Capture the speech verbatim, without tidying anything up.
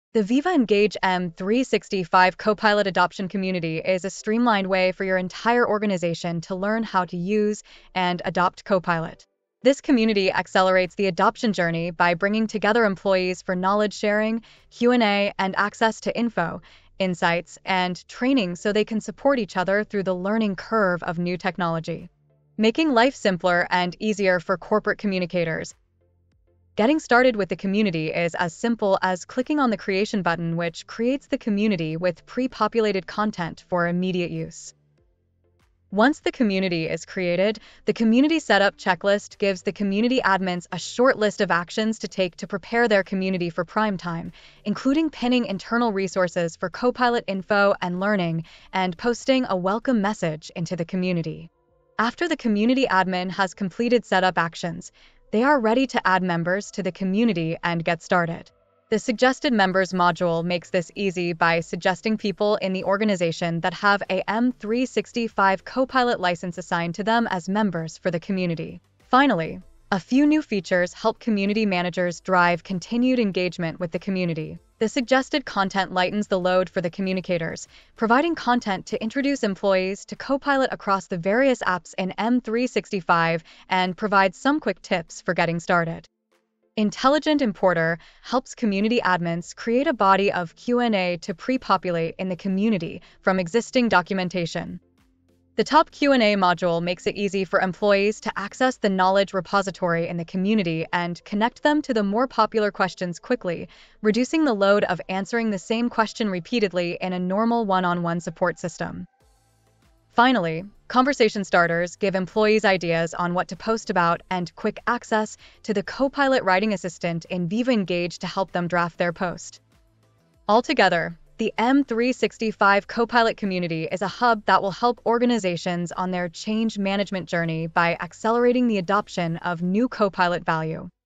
The Viva Engage M three sixty-five Copilot Adoption Community is a streamlined way for your entire organization to learn how to use and adopt Copilot. This community accelerates the adoption journey by bringing together employees for knowledge sharing, Q and A, and access to info, insights, and training so they can support each other through the learning curve of new technology, making life simpler and easier for corporate communicators. Getting started with the community is as simple as clicking on the creation button, which creates the community with pre-populated content for immediate use. Once the community is created, the community setup checklist gives the community admins a short list of actions to take to prepare their community for prime time, including pinning internal resources for Copilot info and learning and posting a welcome message into the community. After the community admin has completed setup actions, they are ready to add members to the community and get started. The Suggested Members module makes this easy by suggesting people in the organization that have a M three sixty-five Copilot license assigned to them as members for the community. Finally, a few new features help community managers drive continued engagement with the community. The suggested content lightens the load for the communicators, providing content to introduce employees to Copilot across the various apps in M three sixty-five and provides some quick tips for getting started. Intelligent Importer helps community admins create a body of Q and A to pre-populate in the community from existing documentation. The Top Q and A module makes it easy for employees to access the knowledge repository in the community and connect them to the more popular questions quickly, reducing the load of answering the same question repeatedly in a normal one-on-one support system. Finally, conversation starters give employees ideas on what to post about and quick access to the Copilot writing assistant in Viva Engage to help them draft their post. Altogether, the M three sixty-five Copilot community is a hub that will help organizations on their change management journey by accelerating the adoption of new Copilot value.